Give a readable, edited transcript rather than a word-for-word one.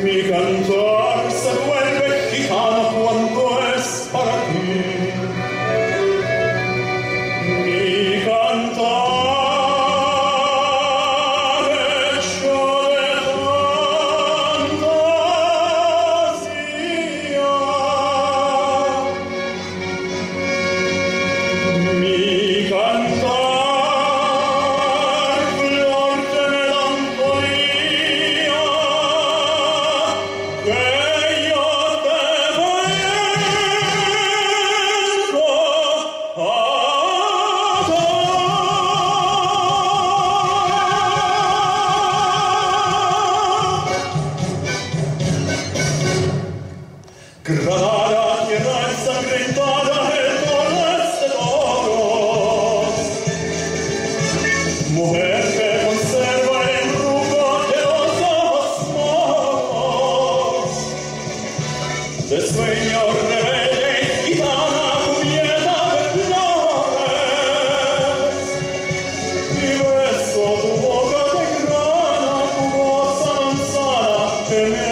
Mi cantar se vuelve gitano cuando es para ti. Mi cantar hecho de fantasía. Mi cantar flor de melancolía que yo te vengo a Granada, tierra ensangrentada en torres de toros, mujer que conserva el embrujo de los ojos moros, de sueño rebelde, gitana cubierta de flores, y beso tu boca de grana, jugosa manzana que me